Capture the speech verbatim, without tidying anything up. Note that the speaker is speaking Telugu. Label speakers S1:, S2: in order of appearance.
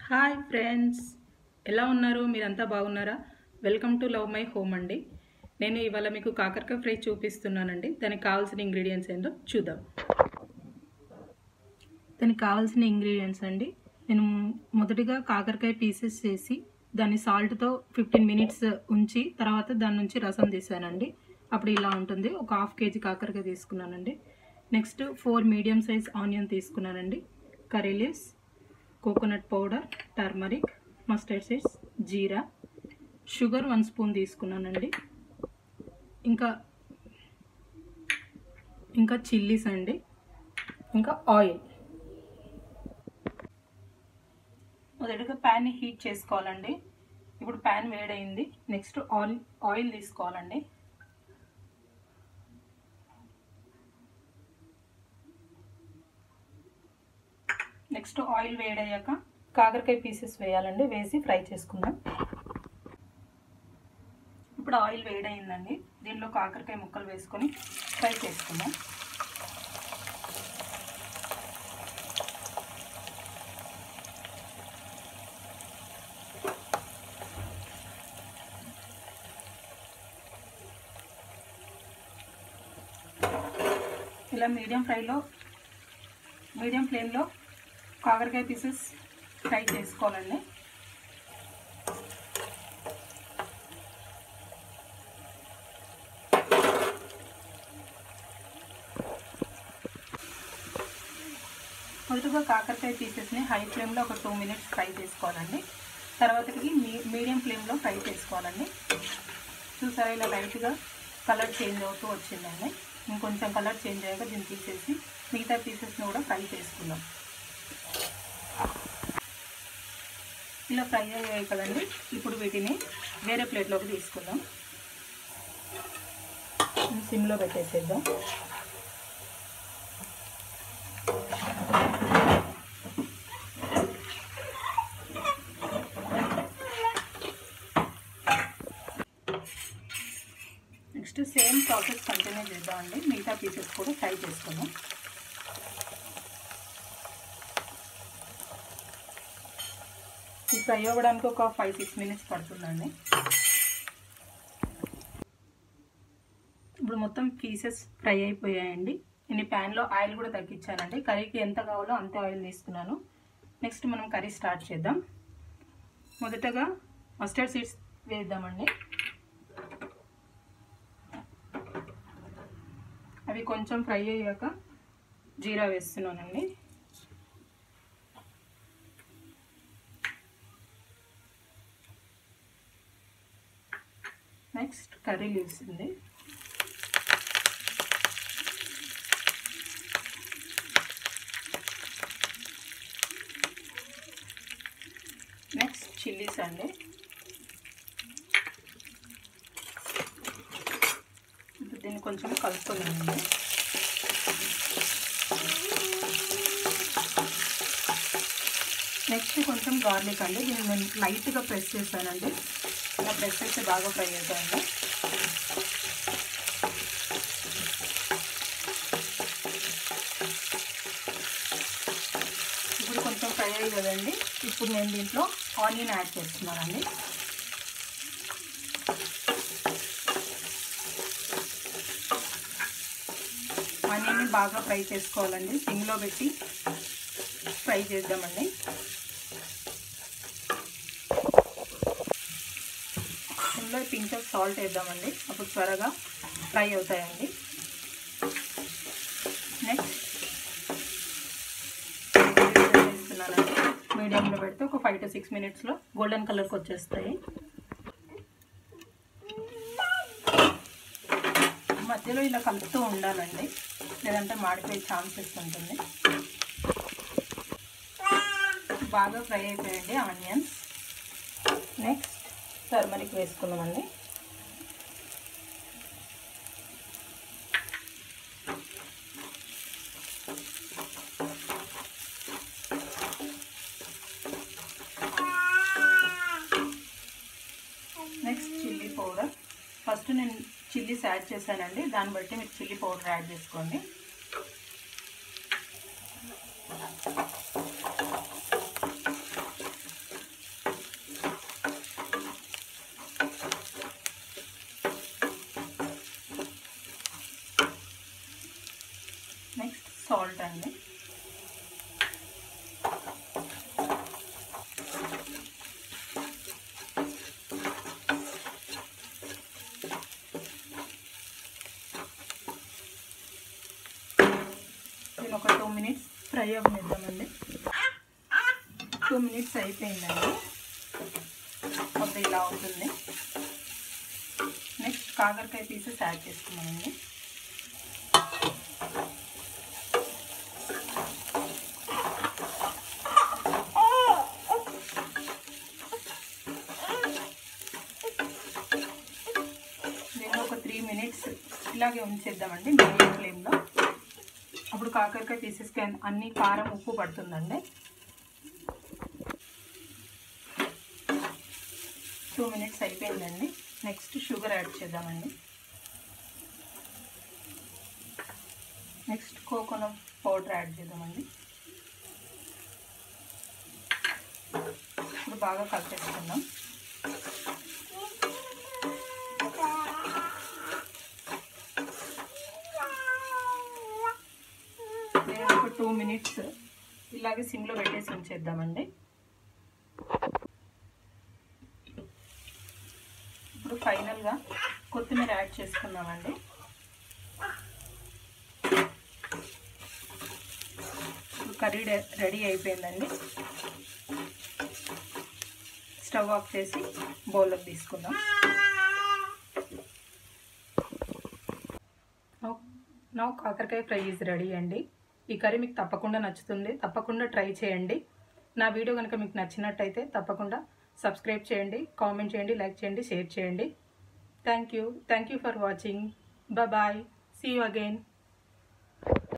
S1: హాయ్ ఫ్రెండ్స్, ఎలా ఉన్నారు? మీరంతా బాగున్నారా? Welcome to love my home అండి. నేను ఇవాళ మీకు కాకరకాయ ఫ్రై చూపిస్తున్నానండి. దానికి కావాల్సిన ఇంగ్రీడియంట్స్ ఏంటో చూద్దాం. దానికి కావాల్సిన ఇంగ్రీడియంట్స్ అండి, నేను మొదటిగా కాకరకాయ పీసెస్ చేసి దాన్ని సాల్ట్తో ఫిఫ్టీన్ మినిట్స్ ఉంచి తర్వాత దాని నుంచి రసం తీసానండి. అప్పుడు ఇలా ఉంటుంది. ఒక హాఫ్ కేజీ కాకరకాయ తీసుకున్నానండి. Next four medium size onion తీసుకున్నానండి. Curry leaves, coconut powder, turmeric, mustard seeds, jeera, sugar one spoon తీసుకున్నానండి. ఇంకా ఇంకా చిల్లీస్ అండి, ఇంకా ఆయిల్. మొదటిగా ప్యాన్ని హీట్ చేసుకోవాలండి. ఇప్పుడు ప్యాన్ వేడైంది. నెక్స్ట్ ఆయిల్ ఆయిల్ తీసుకోవాలండి. నెక్స్ట్ ఆయిల్ వేడయ్యాక కాకరకాయ పీసెస్ వేయాలండి. వేసి ఫ్రై చేసుకుందాం. ఇప్పుడు ఆయిల్ వేడైందండి. దీనిలో కాకరకాయ ముక్కలు వేసుకొని ఫ్రై చేసుకుందాం. ఇలా మీడియం ఫ్రైలో మీడియం ఫ్లేమ్లో కాకరకాయ పీసెస్ ఫ్రై చేసుకోవాలండి. మొదటగా కాకరకాయ పీసెస్ని హై ఫ్లేమ్లో ఒక టూ మినిట్స్ ఫ్రై చేసుకోవాలండి. తర్వాతకి మీడియం ఫ్లేమ్లో ఫ్రై చేసుకోవాలండి. చూసారా, ఇలా లైట్గా కలర్ చేంజ్ అవుతూ వచ్చిందండి. ఇంకొంచెం కలర్ చేంజ్ అయ్యాక దీన్ని తీసేసి మిగతా పీసెస్ని కూడా ఫ్రై చేసుకుందాం. ఇలా ఫ్రై అయ్యాయి కదండి. ఇప్పుడు వీటిని వేరే ప్లేట్లోకి తీసుకుందాం. సిమ్లో పెట్టేసేద్దాం. నెక్స్ట్ సేమ్ ప్రాసెస్ కంటిన్యూ చేద్దామండి. మిగతా పీసెస్ కూడా ఫ్రై చేసుకుందాం. ఈ ఫ్రై అవ్వడానికి ఒక ఫైవ్ సిక్స్ మినిట్స్ పడుతుందండి. ఇప్పుడు మొత్తం పీసెస్ ఫ్రై అయిపోయాయండి. నేను ప్యాన్లో ఆయిల్ కూడా తగ్గించానండి. కర్రీకి ఎంత కావాలో అంతే ఆయిల్ తీసుకున్నాను. నెక్స్ట్ మనం కర్రీ స్టార్ట్ చేద్దాం. మొదటగా మస్టర్డ్ సీడ్స్ వేద్దామండి. అవి కొంచెం ఫ్రై అయ్యాక జీరా వేస్తున్నానండి. నెక్స్ట్ కర్రీ లీవ్స్ ఉంది. నెక్స్ట్ చిల్లీస్ అండి. దీన్ని కొంచెం కలుపుకున్నానండి. నెక్స్ట్ కొంచెం గార్లిక్ అండి. దీన్ని నేను లైట్గా ప్రెస్ చేశానండి. ఇలా ప్రెస్ చేస్తే బాగా ఫ్రై అవుతాయండి. ఇప్పుడు కొంచెం ఫ్రై అయ్యి కదండి. ఇప్పుడు నేను దీంట్లో ఆనియన్ యాడ్ చేస్తున్నానండి. ఆనియన్ని బాగా ఫ్రై చేసుకోవాలండి. సిమ్లో పెట్టి ఫ్రై చేద్దామండి. సిమ్లో పించ్ ఆఫ్ సాల్ట్ వేద్దామండి. అప్పుడు త్వరగా ఫ్రై అవుతాయండి. నెక్స్ట్ వేస్తున్నానండి. మీడియంలో పెడితే ఒక ఫైవ్ టు సిక్స్ మినిట్స్లో గోల్డెన్ కలర్కి వచ్చేస్తాయి. మధ్యలో ఇలా కలుపుతూ ఉండాలండి, లేదంటే మాడిపోయే ఛాన్సెస్ ఉంటుంది. బాగా ఫ్రై అయిపోయాయండి ఆనియన్స్. నెక్స్ట్ టర్మరిక్ వేసుకున్నామండి. Next chilli powder. ఫస్ట్ నేను చిల్లీస్ యాడ్ చేశానండి. దాన్ని బట్టి మీరు చిల్లీ పౌడర్ యాడ్ చేసుకోండి. సాల్ట్ అండి. దీని ఒక టూ మినిట్స్ ఫ్రై అవ్వనిద్దామండి. టూ మినిట్స్ అయిపోయిందండి. అప్పుడు ఇలా ఉంటుంది. నెక్స్ట్ కాకరకాయ పీసెస్ యాడ్ చేసుకున్నామండి. దీన్ని ఒక త్రీ మినిట్స్ ఇలాగే ఉంచేద్దామండి మీడియం ఫ్లేమ్లో. అప్పుడు కాకరకాయ పీసెస్కి అన్ని కారం ఉప్పు పడుతుందండి. టూ మినిట్స్ అయిపోయిందండి. నెక్స్ట్ షుగర్ యాడ్ చేద్దామండి. నెక్స్ట్ కోకోనట్ పౌడర్ యాడ్ చేద్దామండి. ఇప్పుడు బాగా కలిపేసుకుందాం. నేను ఒక టూ మినిట్స్ ఇలాగే సిమ్లో పెట్టేసి ఉంచేద్దామండి. ఇప్పుడు ఫైనల్గా కొత్తిమీర యాడ్ చేసుకున్నామండి. ఇప్పుడు కర్రీ రెడీ అయిపోయిందండి. స్టవ్ ఆఫ్ చేసి బౌల్లోకి తీసుకుందాం. నౌ కాకరకాయ ఫ్రై ఈజ్ రెడీ అండి. ఈ కర్రీ మీకు తప్పకుండా నచ్చుతుంది. తప్పకుండా ట్రై చేయండి. నా వీడియో కనుక మీకు నచ్చినట్టయితే తప్పకుండా సబ్స్క్రైబ్ చేయండి, కామెంట్ చేయండి, లైక్ చేయండి, షేర్ చేయండి. Thank you thank you for watching. Bye. See you again.